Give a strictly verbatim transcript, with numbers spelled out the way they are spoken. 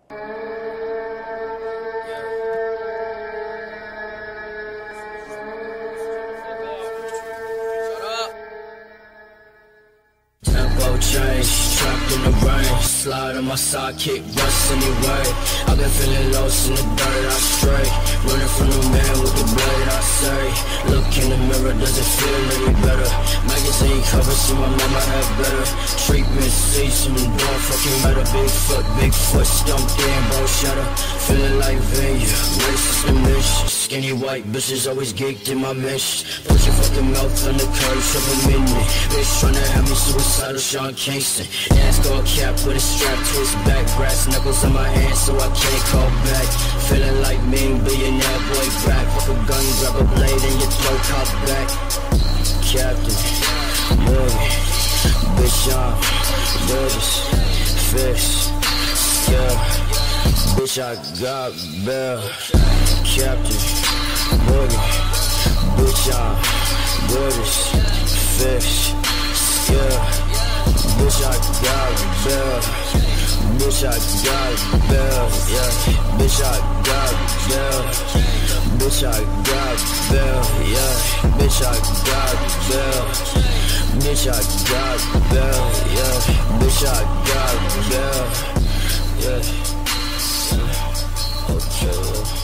Tempo change, trapped in the rain. Slide on my sidekick, rust anyway. I've been feeling lost in the dirt, I stray. Running from the man with the blade, I say. Look in the mirror, does it feel any better? Magazine cover, see my mama have better. Treatment season, don't fucking matter. Big foot, big foot, stumped in, bro, shutter. Feeling like venue, racist and vicious. Skinny white bitches always geeked in my mission. Put your fucking mouth on the curve, shove a minute. Bitch tryna have me suicidal, Sean Kingston. Ass all cap with a strap to his back. Brass knuckles on my hands so I can't call back. Feeling like me, billionaire boy back. Fuck a gun, grab a blade and your throat cop back. Captain, Morgan, bitch on, burgers, fish, yeah. Bitch I got bail. Captain, Morgan, bitch on, burgers, fish, yeah. Bitch I got bail. Bitch I got bail, yeah. Bitch I got bail. Bitch I got bail, yeah. Bitch I got bail. Bitch I got bail, yeah. Bitch I got bail, yeah. Okay.